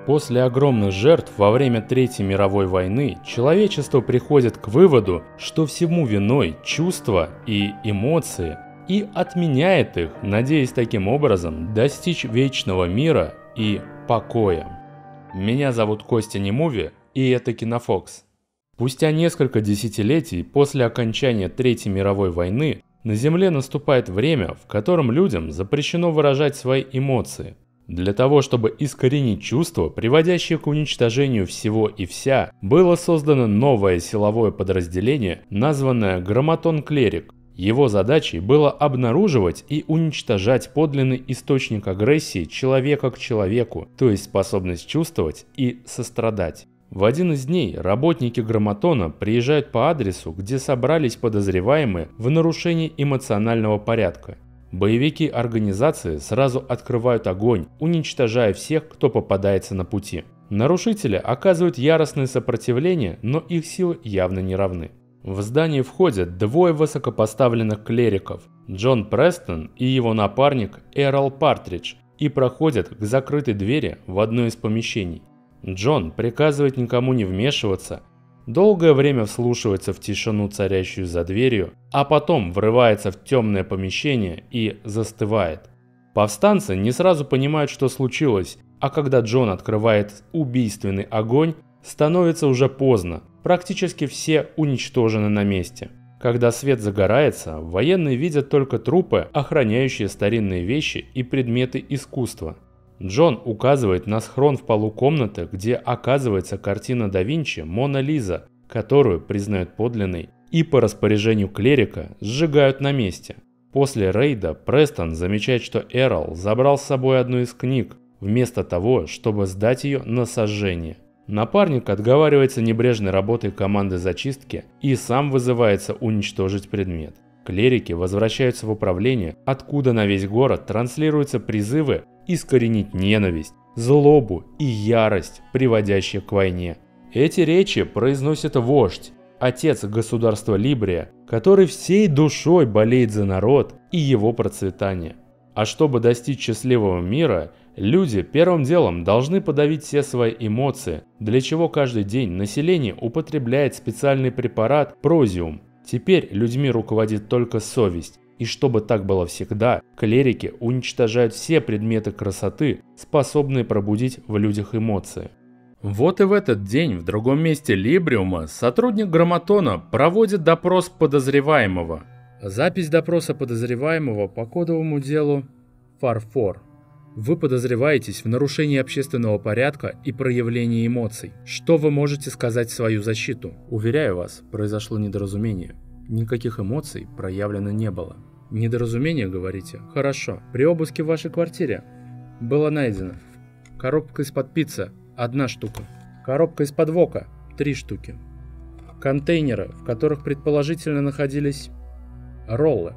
После огромных жертв во время Третьей мировой войны человечество приходит к выводу, что всему виной чувства и эмоции, и отменяет их, надеясь таким образом достичь вечного мира и покоя. Меня зовут Костя Немуви, и это Кинофокс. Спустя несколько десятилетий после окончания Третьей мировой войны на Земле наступает время, в котором людям запрещено выражать свои эмоции. Для того, чтобы искоренить чувства, приводящие к уничтожению всего и вся, было создано новое силовое подразделение, названное Грамматон-Клерик. Его задачей было обнаруживать и уничтожать подлинный источник агрессии человека к человеку, то есть способность чувствовать и сострадать. В один из дней работники Грамматона приезжают по адресу, где собрались подозреваемые в нарушении эмоционального порядка. Боевики организации сразу открывают огонь, уничтожая всех, кто попадается на пути. Нарушители оказывают яростное сопротивление, но их силы явно не равны. В здание входят двое высокопоставленных клериков – Джон Престон и его напарник Эрл Партридж, и проходят к закрытой двери в одно из помещений. Джон приказывает никому не вмешиваться, долгое время вслушивается в тишину, царящую за дверью, а потом врывается в темное помещение и застывает. Повстанцы не сразу понимают, что случилось, а когда Джон открывает убийственный огонь, становится уже поздно, практически все уничтожены на месте. Когда свет загорается, военные видят только трупы, охраняющие старинные вещи и предметы искусства. Джон указывает на схрон в полу комнаты, где оказывается картина да Винчи «Мона Лиза», которую признают подлинной, и по распоряжению клерика сжигают на месте. После рейда Престон замечает, что Эрл забрал с собой одну из книг, вместо того, чтобы сдать ее на сожжение. Напарник отговаривается небрежной работой команды зачистки и сам вызывается уничтожить предмет. Клерики возвращаются в управление, откуда на весь город транслируются призывы искоренить ненависть, злобу и ярость, приводящие к войне. Эти речи произносит вождь, отец государства Либрия, который всей душой болеет за народ и его процветание. А чтобы достичь счастливого мира, люди первым делом должны подавить все свои эмоции, для чего каждый день население употребляет специальный препарат Прозиум. Теперь людьми руководит только совесть. И чтобы так было всегда, клерики уничтожают все предметы красоты, способные пробудить в людях эмоции. Вот и в этот день в другом месте Либриума сотрудник Грамматона проводит допрос подозреваемого. Запись допроса подозреваемого по кодовому делу Фарфор. Вы подозреваетесь в нарушении общественного порядка и проявлении эмоций. Что вы можете сказать в свою защиту? Уверяю вас, произошло недоразумение. Никаких эмоций проявлено не было. Недоразумение, говорите? Хорошо. При обыске в вашей квартире было найдено коробка из-под пиццы – 1 штука, коробка из-под вока – 3 штуки, контейнеры, в которых предположительно находились роллы.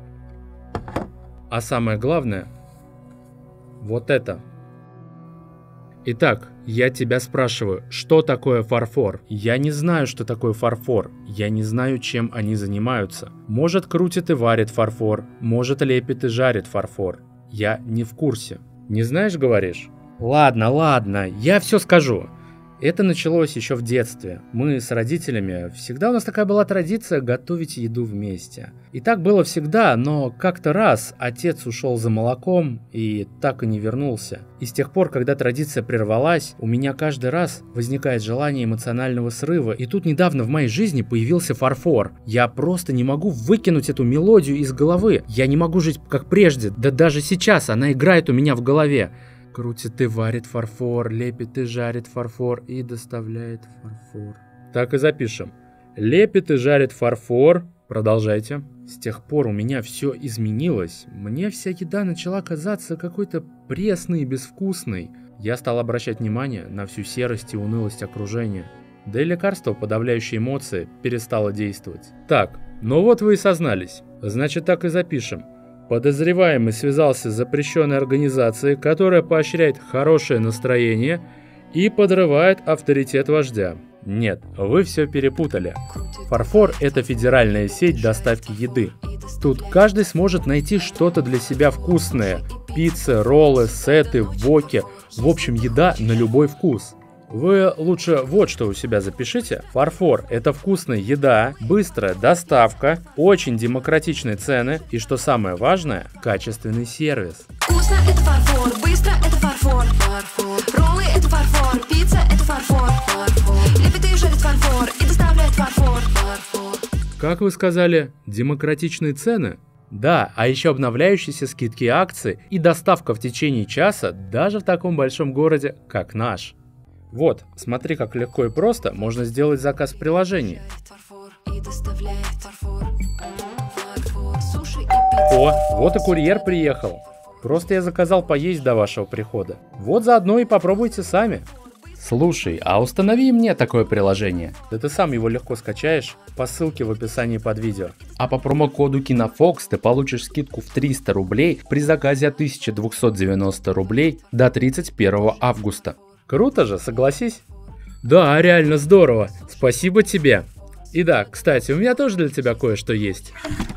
А самое главное – вот это. Итак, я тебя спрашиваю, что такое фарфор? Я не знаю, что такое фарфор. Я не знаю, чем они занимаются. Может, крутит и варит фарфор. Может, лепит и жарит фарфор. Я не в курсе. Не знаешь, говоришь? Ладно, я все скажу. Это началось еще в детстве. Мы с родителями, всегда у нас такая была традиция готовить еду вместе. И так было всегда, но как-то раз отец ушел за молоком и так и не вернулся. И с тех пор, когда традиция прервалась, у меня каждый раз возникает желание эмоционального срыва. И тут недавно в моей жизни появился фарфор. Я просто не могу выкинуть эту мелодию из головы. Я не могу жить как прежде. Да даже сейчас она играет у меня в голове. Крутит и варит фарфор, лепит и жарит фарфор и доставляет фарфор. Так и запишем. Лепит и жарит фарфор. Продолжайте. С тех пор у меня все изменилось. Мне вся еда начала казаться какой-то пресной и безвкусной. Я стал обращать внимание на всю серость и унылость окружения. Да и лекарство, подавляющее эмоции, перестало действовать. Так, ну вот вы и сознались. Значит, так и запишем. Подозреваемый связался с запрещенной организацией, которая поощряет хорошее настроение и подрывает авторитет вождя. Нет, вы все перепутали. Фарфор – это федеральная сеть доставки еды. Тут каждый сможет найти что-то для себя вкусное. Пиццы, роллы, сеты, воки. В общем, еда на любой вкус. Вы лучше вот что у себя запишите. Фарфор – это вкусная еда, быстрая доставка, очень демократичные цены и, что самое важное, качественный сервис. Вкусно – это фарфор, быстро – это фарфор, роллы – это фарфор, пицца – это фарфор, лепит и жарит фарфор и доставляет фарфор. Как вы сказали, демократичные цены? Да, а еще обновляющиеся скидки и акции и доставка в течение часа даже в таком большом городе, как наш. Вот, смотри, как легко и просто можно сделать заказ в приложении. О, вот и курьер приехал. Просто я заказал поесть до вашего прихода. Вот заодно и попробуйте сами. Слушай, а установи мне такое приложение. Да ты сам его легко скачаешь по ссылке в описании под видео. А по промокоду KinoFox ты получишь скидку в 300 рублей при заказе от 1290 рублей до 31 августа. Круто же, согласись? Да, реально здорово. Спасибо тебе. И да, кстати, у меня тоже для тебя кое-что есть.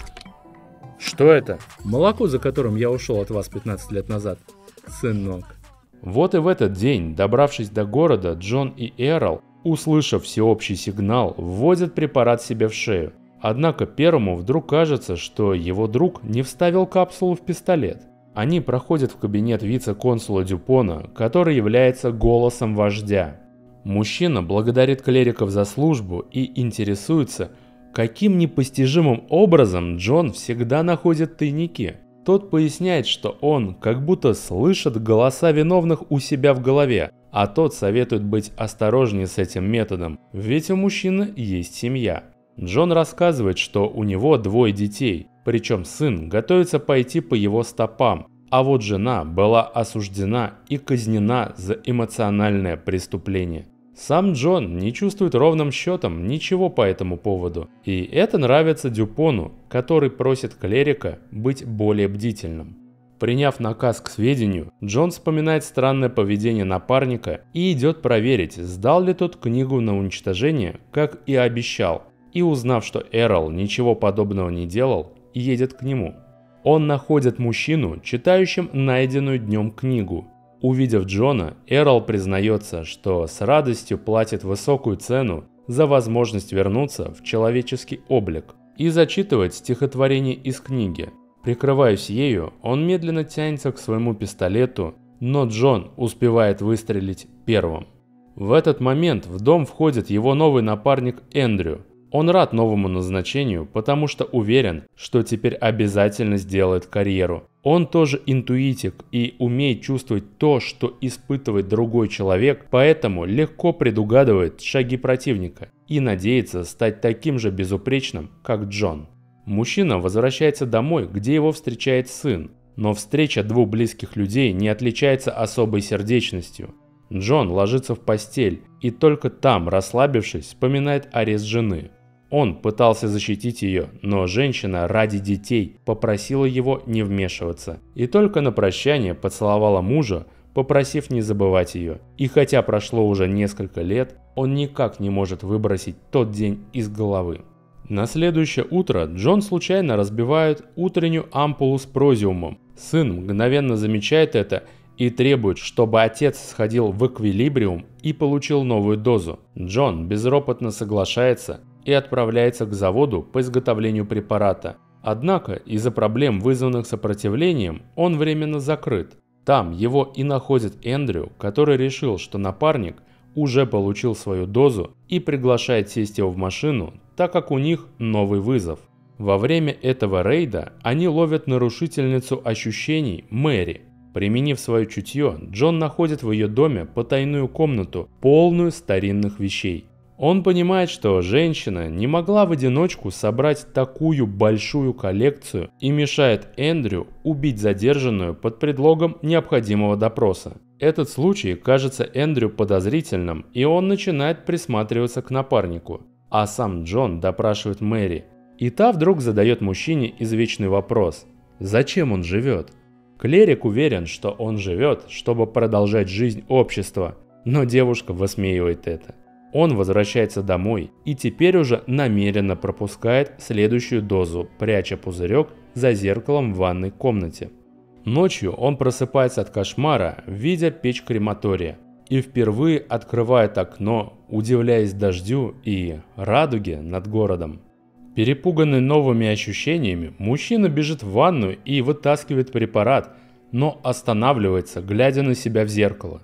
Что это? Молоко, за которым я ушел от вас 15 лет назад. Сынок. Вот и в этот день, добравшись до города, Джон и Эрл, услышав всеобщий сигнал, вводят препарат себе в шею. Однако первому вдруг кажется, что его друг не вставил капсулу в пистолет. Они проходят в кабинет вице-консула Дюпона, который является голосом вождя. Мужчина благодарит клериков за службу и интересуется, каким непостижимым образом Джон всегда находит тайники. Тот поясняет, что он как будто слышит голоса виновных у себя в голове, а тот советует быть осторожнее с этим методом, ведь у мужчины есть семья. Джон рассказывает, что у него 2 детей, причем сын готовится пойти по его стопам, а вот жена была осуждена и казнена за эмоциональное преступление. Сам Джон не чувствует ровным счетом ничего по этому поводу, и это нравится Дюпону, который просит клерика быть более бдительным. Приняв наказ к сведению, Джон вспоминает странное поведение напарника и идет проверить, сдал ли тот книгу на уничтожение, как и обещал, и узнав, что Эрл ничего подобного не делал, едет к нему. Он находит мужчину, читающим найденную днем книгу. Увидев Джона, Эрл признается, что с радостью платит высокую цену за возможность вернуться в человеческий облик и зачитывает стихотворение из книги. Прикрываясь ею, он медленно тянется к своему пистолету, но Джон успевает выстрелить первым. В этот момент в дом входит его новый напарник Эндрю. Он рад новому назначению, потому что уверен, что теперь обязательно сделает карьеру. Он тоже интуитик и умеет чувствовать то, что испытывает другой человек, поэтому легко предугадывает шаги противника и надеется стать таким же безупречным, как Джон. Мужчина возвращается домой, где его встречает сын, но встреча 2 близких людей не отличается особой сердечностью. Джон ложится в постель и только там, расслабившись, вспоминает арест жены. Он пытался защитить ее, но женщина ради детей попросила его не вмешиваться. И только на прощание поцеловала мужа, попросив не забывать ее. И хотя прошло уже несколько лет, он никак не может выбросить тот день из головы. На следующее утро Джон случайно разбивает утреннюю ампулу с прозиумом. Сын мгновенно замечает это и требует, чтобы отец сходил в эквилибриум и получил новую дозу. Джон безропотно соглашается и отправляется к заводу по изготовлению препарата. Однако из-за проблем, вызванных сопротивлением, он временно закрыт. Там его и находит Эндрю, который решил, что напарник уже получил свою дозу и приглашает сесть его в машину, так как у них новый вызов. Во время этого рейда они ловят нарушительницу ощущений Мэри. Применив свое чутье, Джон находит в ее доме потайную комнату, полную старинных вещей. Он понимает, что женщина не могла в одиночку собрать такую большую коллекцию и мешает Эндрю убить задержанную под предлогом необходимого допроса. Этот случай кажется Эндрю подозрительным, и он начинает присматриваться к напарнику. А сам Джон допрашивает Мэри. И та вдруг задает мужчине извечный вопрос: зачем он живет? Клерик уверен, что он живет, чтобы продолжать жизнь общества, но девушка высмеивает это. Он возвращается домой и теперь уже намеренно пропускает следующую дозу, пряча пузырек за зеркалом в ванной комнате. Ночью он просыпается от кошмара, видя печь крематория. и впервые открывает окно, удивляясь дождю и радуге над городом. Перепуганный новыми ощущениями, мужчина бежит в ванную и вытаскивает препарат, но останавливается, глядя на себя в зеркало.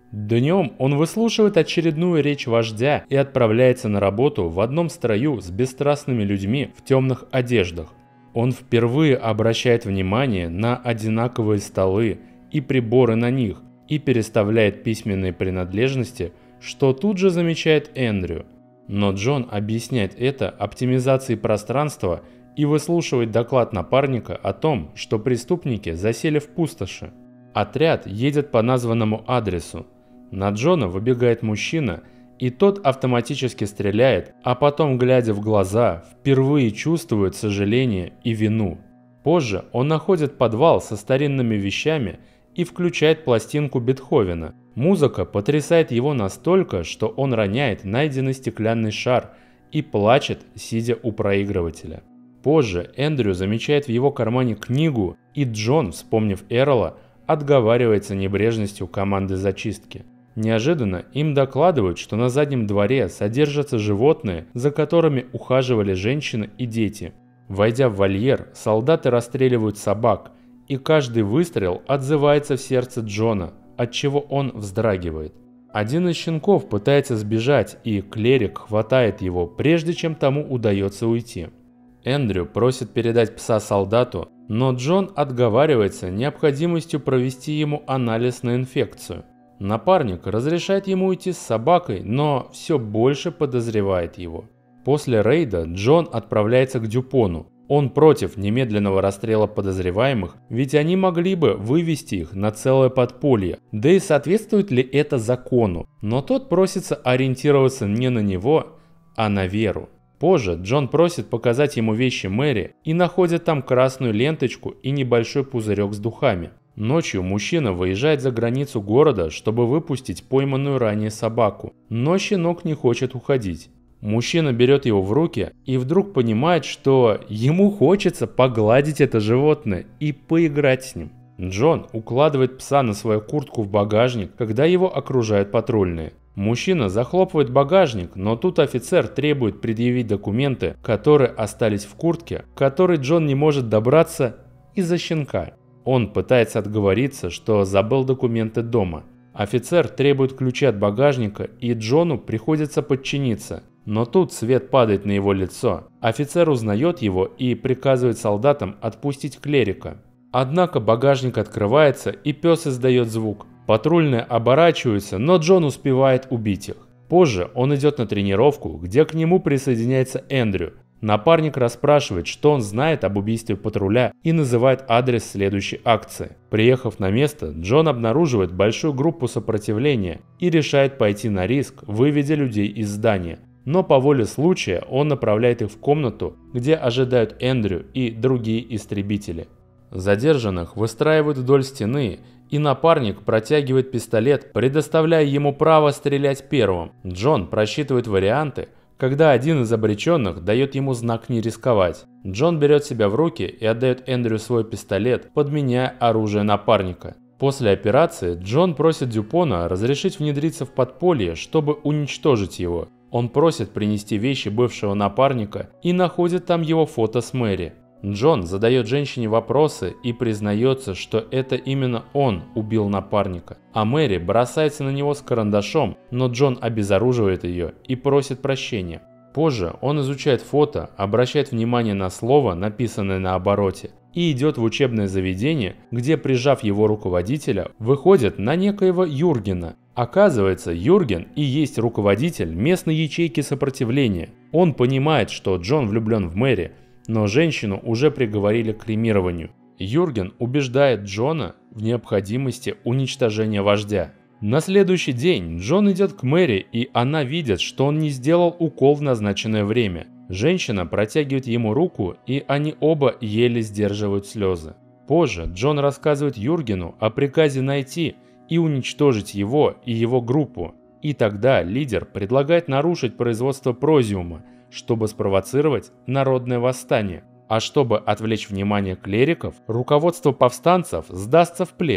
Днем он выслушивает очередную речь вождя и отправляется на работу в одном строю с бесстрастными людьми в темных одеждах. Он впервые обращает внимание на одинаковые столы и приборы на них и переставляет письменные принадлежности, что тут же замечает Эндрю. Но Джон объясняет это оптимизацией пространства и выслушивает доклад напарника о том, что преступники засели в пустоши. Отряд едет по названному адресу. На Джона выбегает мужчина, и тот автоматически стреляет, а потом, глядя в глаза, впервые чувствует сожаление и вину. Позже он находит подвал со старинными вещами и включает пластинку Бетховена. Музыка потрясает его настолько, что он роняет найденный стеклянный шар и плачет, сидя у проигрывателя. Позже Эндрю замечает в его кармане книгу, и Джон, вспомнив Эрла, отговаривается небрежностью команды зачистки. Неожиданно им докладывают, что на заднем дворе содержатся животные, за которыми ухаживали женщины и дети. Войдя в вольер, солдаты расстреливают собак, и каждый выстрел отзывается в сердце Джона, отчего он вздрагивает. Один из щенков пытается сбежать, и клерик хватает его, прежде чем тому удается уйти. Эндрю просит передать пса солдату, но Джон отговаривается необходимостью провести ему анализ на инфекцию. Напарник разрешает ему уйти с собакой, но все больше подозревает его. После рейда Джон отправляется к Дюпону. Он против немедленного расстрела подозреваемых, ведь они могли бы вывести их на целое подполье, да и соответствует ли это закону, но тот просится ориентироваться не на него, а на Веру. Позже Джон просит показать ему вещи Мэри и находит там красную ленточку и небольшой пузырек с духами. Ночью мужчина выезжает за границу города, чтобы выпустить пойманную ранее собаку, но щенок не хочет уходить. Мужчина берет его в руки и вдруг понимает, что ему хочется погладить это животное и поиграть с ним. Джон укладывает пса на свою куртку в багажник, когда его окружают патрульные. Мужчина захлопывает багажник, но тут офицер требует предъявить документы, которые остались в куртке, к которой Джон не может добраться из-за щенка. Он пытается отговориться, что забыл документы дома. Офицер требует ключи от багажника, и Джону приходится подчиниться. Но тут свет падает на его лицо. Офицер узнает его и приказывает солдатам отпустить клерика. Однако багажник открывается, и пес издает звук. Патрульные оборачиваются, но Джон успевает убить их. Позже он идет на тренировку, где к нему присоединяется Эндрю. Напарник расспрашивает, что он знает об убийстве патруля, и называет адрес следующей акции. Приехав на место, Джон обнаруживает большую группу сопротивления и решает пойти на риск, выведя людей из здания. Но по воле случая он направляет их в комнату, где ожидают Эндрю и другие истребители. Задержанных выстраивают вдоль стены, и напарник протягивает пистолет, предоставляя ему право стрелять первым. Джон просчитывает варианты, когда один из обреченных дает ему знак не рисковать. Джон берет себя в руки и отдает Эндрю свой пистолет, подменяя оружие напарника. После операции Джон просит Дюпона разрешить внедриться в подполье, чтобы уничтожить его. Он просит принести вещи бывшего напарника и находит там его фото с Мэри. Джон задает женщине вопросы и признается, что это именно он убил напарника, а Мэри бросается на него с карандашом, но Джон обезоруживает ее и просит прощения. Позже он изучает фото, обращает внимание на слово, написанное на обороте, и идет в учебное заведение, где, прижав его руководителя, выходит на некоего Юргена. Оказывается, Юрген и есть руководитель местной ячейки сопротивления. Он понимает, что Джон влюблен в Мэри, но женщину уже приговорили к кремированию. Юрген убеждает Джона в необходимости уничтожения вождя. На следующий день Джон идет к Мэри, и она видит, что он не сделал укол в назначенное время. Женщина протягивает ему руку, и они оба еле сдерживают слезы. Позже Джон рассказывает Юргену о приказе найти и уничтожить его и его группу. И тогда лидер предлагает нарушить производство прозиума, чтобы спровоцировать народное восстание. А чтобы отвлечь внимание клериков, руководство повстанцев сдастся в плен.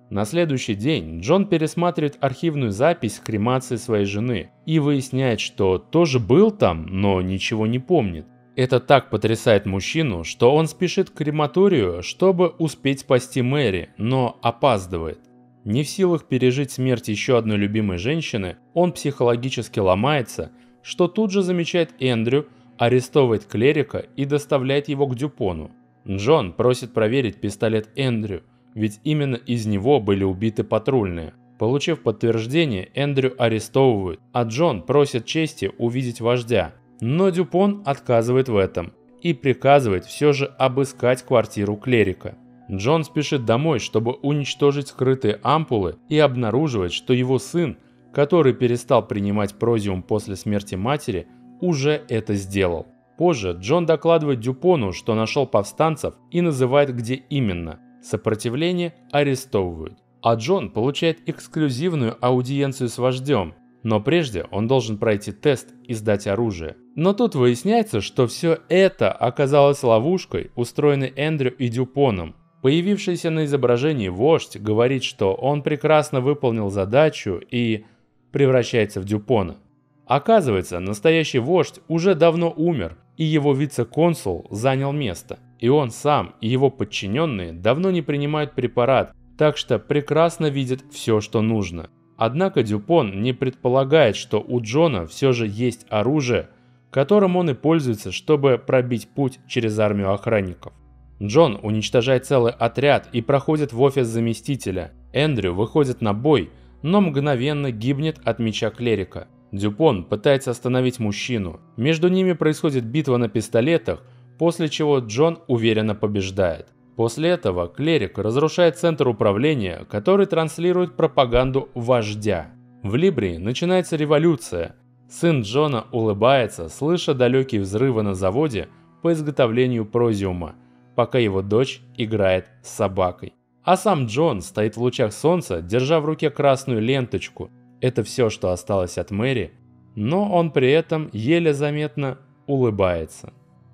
На следующий день Джон пересматривает архивную запись кремации своей жены и выясняет, что тоже был там, но ничего не помнит. Это так потрясает мужчину, что он спешит к крематорию, чтобы успеть спасти Мэри, но опаздывает. Не в силах пережить смерть еще одной любимой женщины, он психологически ломается, что тут же замечает Эндрю, арестовывает клерика и доставляет его к Дюпону. Джон просит проверить пистолет Эндрю, ведь именно из него были убиты патрульные. Получив подтверждение, Эндрю арестовывают, а Джон просит чести увидеть вождя. Но Дюпон отказывает в этом и приказывает все же обыскать квартиру клерика. Джон спешит домой, чтобы уничтожить скрытые ампулы, и обнаруживает, что его сын, который перестал принимать прозиум после смерти матери, уже это сделал. Позже Джон докладывает Дюпону, что нашел повстанцев, и называет, где именно. Сопротивление арестовывают. А Джон получает эксклюзивную аудиенцию с вождем, но прежде он должен пройти тест и сдать оружие. Но тут выясняется, что все это оказалось ловушкой, устроенной Эндрю и Дюпоном. Появившийся на изображении вождь говорит, что он прекрасно выполнил задачу и превращается в Дюпона. Оказывается, настоящий вождь уже давно умер, и его вице-консул занял место. И он сам, и его подчиненные давно не принимают препарат, так что прекрасно видят все, что нужно. Однако Дюпон не предполагает, что у Джона все же есть оружие, которым он и пользуется, чтобы пробить путь через армию охранников. Джон уничтожает целый отряд и проходит в офис заместителя. Эндрю выходит на бой, но мгновенно гибнет от меча клерика. Дюпон пытается остановить мужчину. Между ними происходит битва на пистолетах, после чего Джон уверенно побеждает. После этого клерик разрушает центр управления, который транслирует пропаганду вождя. В Либрии начинается революция. Сын Джона улыбается, слыша далекие взрывы на заводе по изготовлению прозиума, пока его дочь играет с собакой. А сам Джон стоит в лучах солнца, держа в руке красную ленточку. Это все, что осталось от Мэри, но он при этом еле заметно улыбается.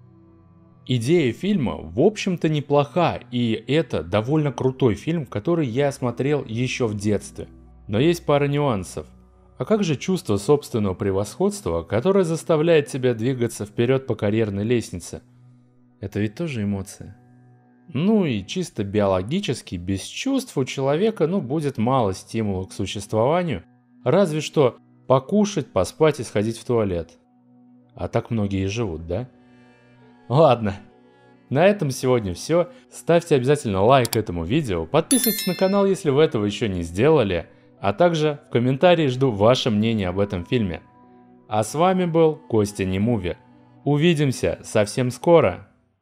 Идея фильма, в общем-то, неплоха, и это довольно крутой фильм, который я смотрел еще в детстве. Но есть пара нюансов. А как же чувство собственного превосходства, которое заставляет тебя двигаться вперед по карьерной лестнице? Это ведь тоже эмоция. Ну и чисто биологически, без чувств у человека, будет мало стимула к существованию, разве что покушать, поспать и сходить в туалет. А так многие и живут, да? Ладно, на этом сегодня все. Ставьте обязательно лайк этому видео, подписывайтесь на канал, если вы этого еще не сделали, а также в комментарии жду ваше мнение об этом фильме. А с вами был Костя Немуви. Увидимся совсем скоро.